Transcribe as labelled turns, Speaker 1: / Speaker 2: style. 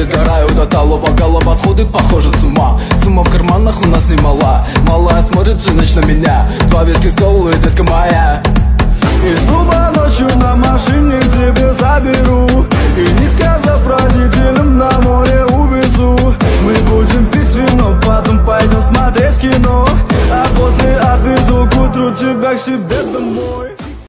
Speaker 1: себе сгораю до талого, голова подходит, похоже с ума. Сумма в карманах у нас немала, малая смотрит всю ночь на меня. Два виски с колой, детка моя.